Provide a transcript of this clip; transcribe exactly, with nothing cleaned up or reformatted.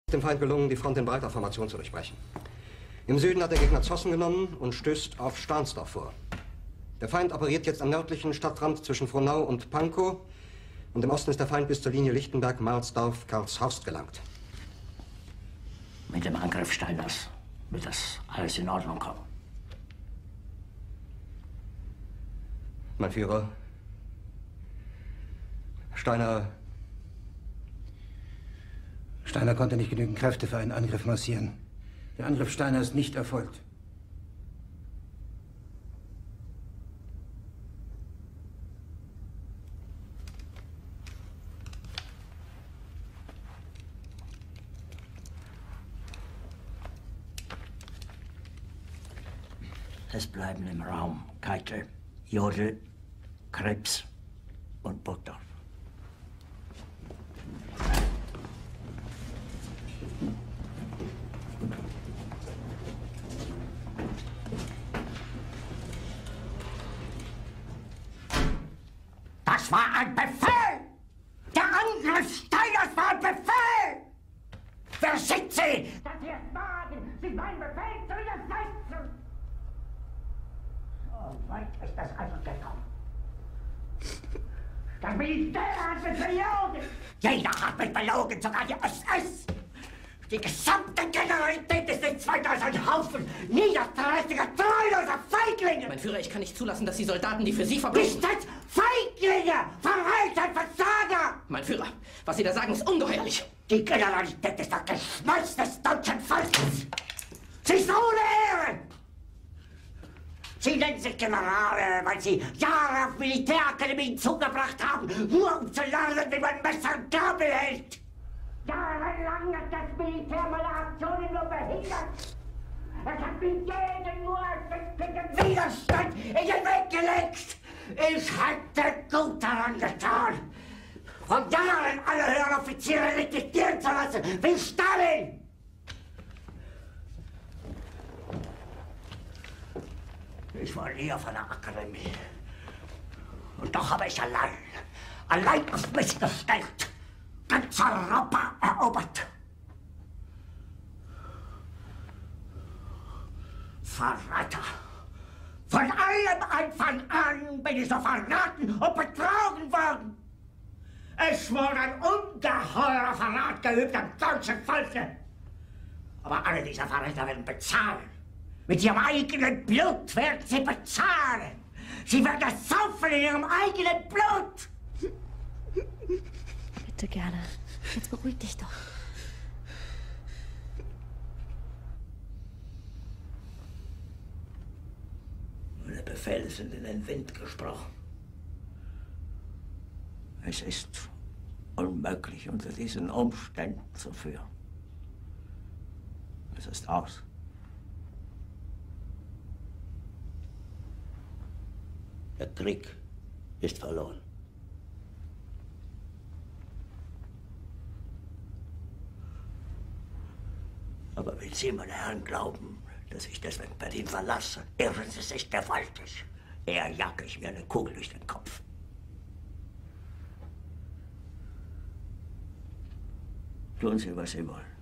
Dem Feind gelungen, die Front in breiter Formation zu durchbrechen. Im Süden hat der Gegner Zossen genommen und stößt auf Stahnsdorf vor. Der Feind operiert jetzt am nördlichen Stadtrand zwischen Frohnau und Pankow und im Osten ist der Feind bis zur Linie Lichtenberg-Marsdorf-Karlshorst gelangt. Mit dem Angriff Steiners wird das alles in Ordnung kommen. Mein Führer, Steiner... Steiner konnte nicht genügend Kräfte für einen Angriff massieren. Der Angriff Steiner ist nicht erfolgt. Es bleiben im Raum Keitel, Jodl, Krebs und Burgdorf. Das war ein Befehl! Der Angriff Steiners war ein Befehl! Wer schickt Sie? Dass Sie es wagen, sich meinen Befehl zu widersetzen! So weit ist das also gekommen. Das Militär hat mich belogen! Jeder hat mich belogen, sogar die S S! Die gesamte Generalität ist nichts weiter als ein Haufen niederträchtiger, treuloser Feiglinge! Mein Führer, ich kann nicht zulassen, dass die Soldaten, die für Sie verbringen... Nicht als Feiglinge! Verreiter, Versager! Mein Führer, was Sie da sagen, ist ungeheuerlich! Die Generalität ist das Geschmolz des deutschen Volkes! Sie ist ohne Ehre! Sie nennen sich Generale, weil Sie Jahre auf Militärakademien zugebracht haben, nur um zu lernen, wie man Messer und Gabel hält! Jahrelang hat das Militär meine Aktionen nur behindert. Es hat mir jeden nur erficklichen Widerstand in den Weg gelegt. Ich hätte gut daran getan, von Jahren alle höheren Offiziere liquidieren zu lassen, wie Stalin. Ich war nie auf einer Akademie. Und doch habe ich allein, allein auf mich gestellt, ganz Europa erobert. Verräter! Von allem Anfang an bin ich so verraten und betrogen worden. Es wurde ein ungeheurer Verrat geübt am deutschen Volke. Aber alle diese Verräter werden bezahlen. Mit ihrem eigenen Blut werden sie bezahlen. Sie werden es saufen in ihrem eigenen Blut. Bitte gerne. Jetzt beruhig dich doch. Meine Befehle sind in den Wind gesprochen. Es ist unmöglich, unter diesen Umständen zu führen. Es ist aus. Der Krieg ist verloren. Aber wenn Sie, meine Herren, glauben, dass ich deswegen Berlin verlasse, irren Sie sich gewaltig. Eher jage ich mir eine Kugel durch den Kopf. Tun Sie, was Sie wollen.